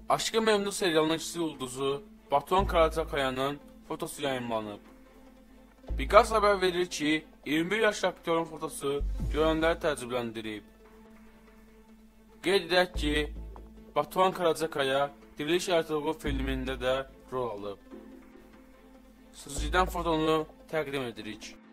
Aşkı Memnu serialının kiçik ulduzu Batuhan Karacakayanın fotosu yayınlanıb. Biqas xəbər verir ki, 21 yaşlı aktyorun fotosu görənləri təəccübləndirib. Qeyd edək ki, Batuhan Karacakaya Diriliş Ertuğrul filmində də rol alıb. Sözcüdən fotonu təqdim edirik.